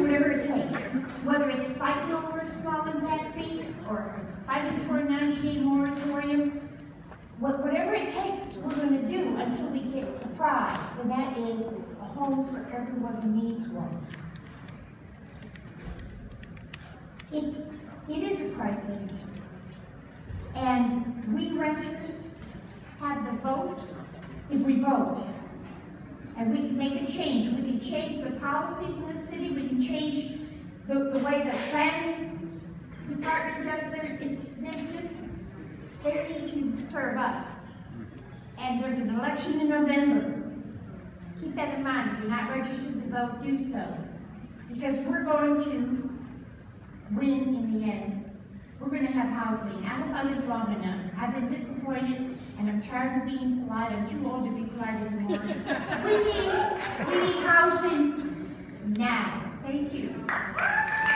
whatever it takes. Whether it's fighting over small impact fee, or it's fighting for a 90-day moratorium, whatever it takes, we're going to do until we get the prize, and that is a home for everyone who needs one. It is a crisis, and we renters have the votes if we vote. And we can make a change. We can change the policies in the city. We can change the way the planning department does its business. They need to serve us. And there's an election in November. Keep that in mind. If you're not registered to vote, do so. Because we're going to win in the end. We're going to have housing. I hope I live long enough. I've been disappointed, and I'm tired of being polite. I'm too old to be polite anymore. We need housing now. Thank you.